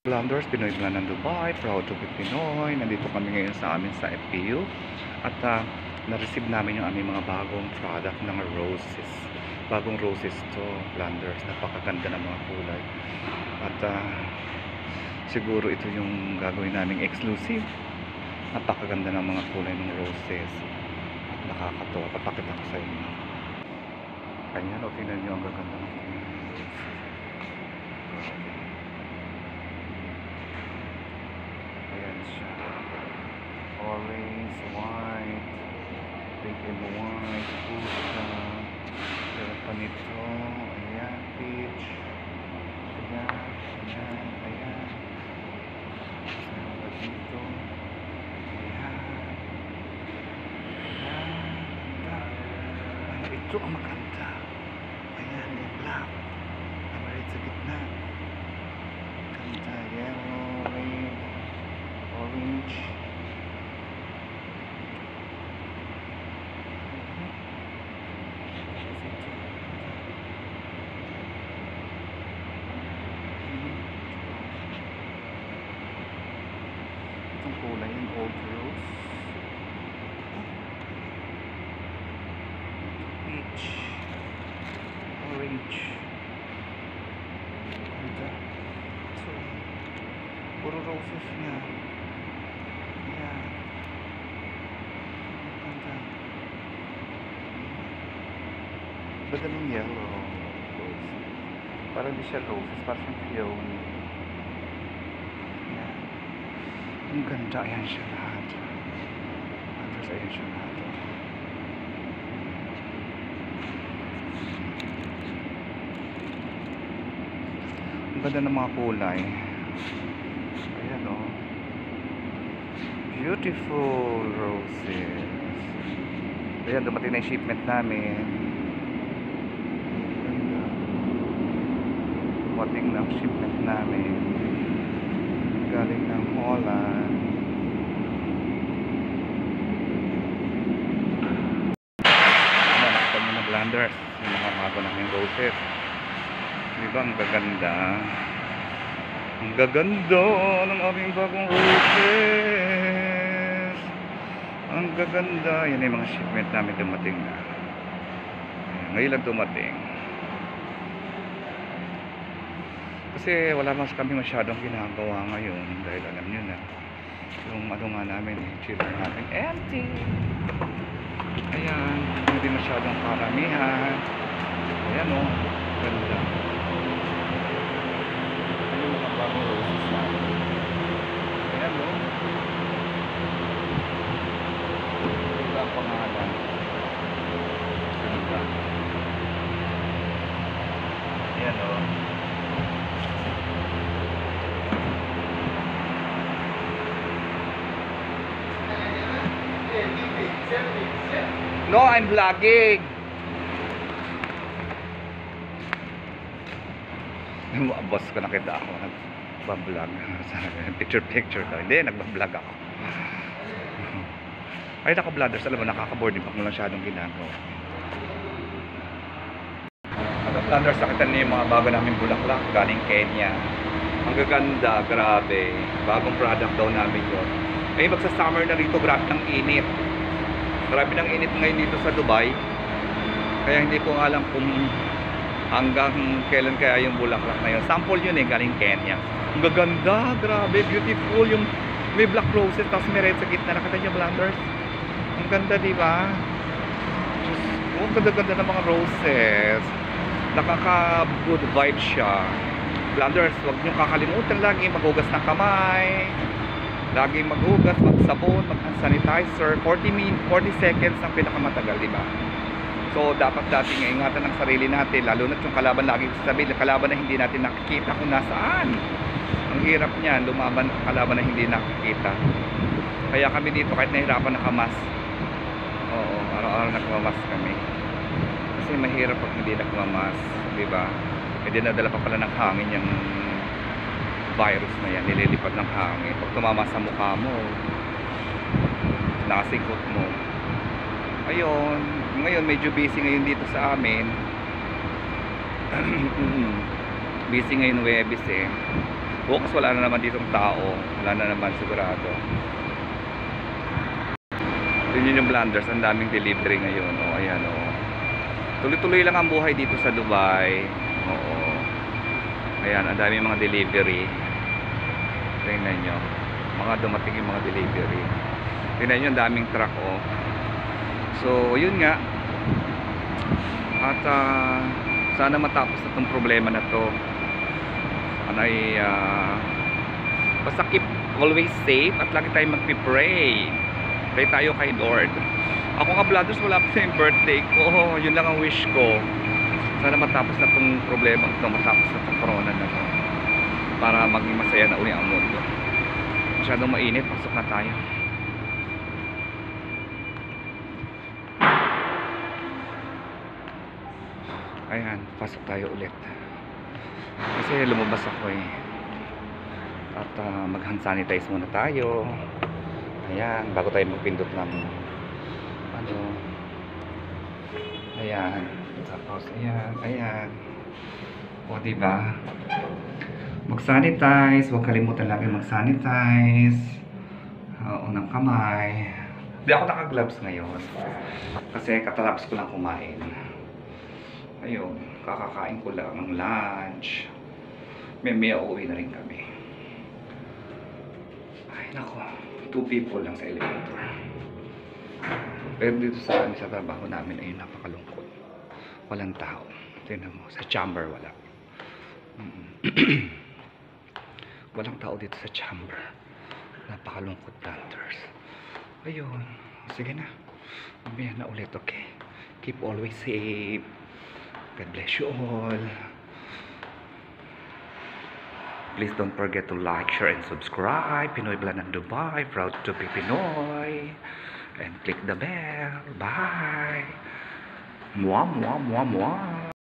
Landers, Pinoy Plan ng Dubai, proud to be Pinoy. Nandito kami ngayon sa amin sa FPU at na-receive namin yung aming mga bagong product ng roses. Bagong roses to, Landers. Napakaganda ng mga kulay. At siguro ito yung gagawin naming exclusive. Napakaganda ng mga kulay ng roses. At nakakatawa. Papakita ko sa inyo. Kanya, o tingnan nyo ang gaganda ng kulay ng roses. Ayan siya. Orange, white, pink and white, pusa. Meron pa nito. Ayan, peach. Ayan, ayan, ayan. Meron pa dito. Ayan. Ayan. Ano ito ang maganda? Ayan, yung black. Namarit sa gitna. Ganda, yellow, red, orange. Itong kulay yung old rose. Peach. Orange. Ganda. So, puro roses niya. Ayan. Ganda. Ganda ng yellow rose. Parang di siya roses, parang siyang peony. Ayan. Ang ganda. Ayan siya lahat. Andres, ayan siya lahat. Ang ganda ng mga kulay. Ayan o. Beautiful roses. Ayan, dumating na yung shipment namin. Ganda. Dumating na ang shipment namin. Galing ng Holland. Ayan, nakita mo na Landers. Yung mga mago namin roses. Diba ang gaganda? Ang gaganda ng aming bagong roses. Ang gaganda. Yan yung mga shipment namin dumating na. Ayan, ngayon lang dumating. Kasi wala mas kami masyadong ginagawa ngayon. Dahil alam nyo na. Yung ano nga namin, chiller namin empty. Ayan. Hindi masyadong karamihan. Ayan o. Ganda. Bagong roses namin. Ayan o. Ito ang pangalan. Ganda. Ayan o. No, I'm vlogging. Boss ko, nakita ako nagbablog. Picture ka. Hindi, nagbablog ako. Ay, naka-vloggers, alam mo, nakaka-boarding pag mo lang masyadong ginagawa. Naka-vloggers, nakita niyo yung mga bago namin bulaklak galing Kenya. Ang gaganda, grabe. Bagong product daw namin yun. Ay, magsa-summer na rito, grabe ng init. Grabe ng init ngayon dito sa Dubai. Kaya hindi ko alam kung hanggang kailan kaya yung bulaklak na yun. Sample yun eh, galing Kenya. Ang gaganda, grabe, beautiful. Yung may black roses, tapos may red sa gitna. Nakita niyo, Landers? Ang ganda, di ba? Ang ganda-ganda ng mga roses. Nakaka-good vibe siya. Landers, huwag niyo kakalimutan lagi maghugas ng kamay. Lagi maghugas, magsabon, mag-sanitizer. 40 seconds ang pinakamatagal, di ba? So, dapat dating ingatan ng sarili natin, lalo na yung kalaban, lagi sabihin, kalaban na hindi natin nakikita kung nasaan. Ang hirap niyan, lumaban ng kalaban na hindi nakikita. Kaya kami dito, kahit nahirapan nakamas. Oo, araw-araw nakamamas kami. Kasi mahirap pag hindi nakamamas, di ba? E dinadala pa pala ng hangin yung virus na yan, nililipad ng hangin. Pag tumama sa mukha mo, nakasikot mo. Ayun, ngayon medyo busy ngayon dito sa amin. Busy ngayon Webis eh. Bukas wala na naman ditong tao. Wala na naman sigurado. Yun yung Blunders. Ang daming delivery ngayon. O, ayan o. Tuloy-tuloy lang ang buhay dito sa Dubai. Oo. Ayan, ang daming mga delivery. Tingnan nyo. Mga dumating yung mga delivery. Tingnan nyo, ang daming truck o. So, yun nga. At sana matapos na itong problema na to. Sana ay basta keep always safe at lagi tayong magpipray. Pray tayo kay Lord. Ako nga, Bladders, wala pa sa yung birthday ko. Yun lang ang wish ko. Sana matapos na itong problema ito. Matapos na itong corona na to. Para maging masaya na uli ang mundo. Masyadong mainit. Pasok na tayo. Ayan, pasok tayo ulit. Kasi lumabas ako eh. At mag-hand sanitize muna tayo. Ayan, bago tayo magpindot ng ano. Ayan. Tapos ayan. O diba? Mag-sanitize, huwag kalimutan lagi mag-sanitize. Unang kamay. Hindi ako naka-gloves ngayon. Kasi katatapos ko lang kumain. Ayun, kakakain ko lang ng lunch. May uuwi na rin kami. Ay nako, 2 people lang sa elevator. Pero dito sa trabaho namin ay napakalungkot. Walang tao. Tingnan mo, sa chamber wala. Walang tao dito sa chamber. Napakalungkot, Blunders. Ayun, sige na. Mamaya na ulit, okay? Keep always safe. God bless you all. Please don't forget to like, share, and subscribe. Pinoy Vlog ng Dubai. Proud to be Pinoy. And click the bell. Bye. Mwah, mwah, mwah, mwah.